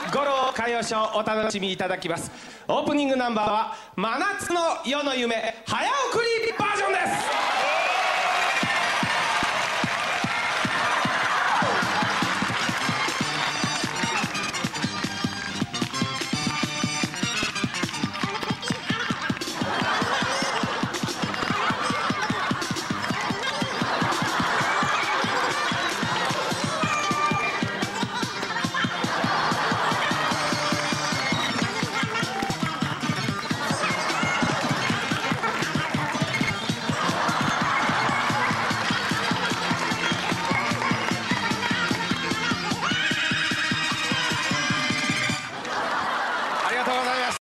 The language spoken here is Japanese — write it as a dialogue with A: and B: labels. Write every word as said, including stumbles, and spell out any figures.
A: 五郎歌謡ショーお楽しみいただきます。オープニングナンバーは真夏の夜の夢早送りバージョンです。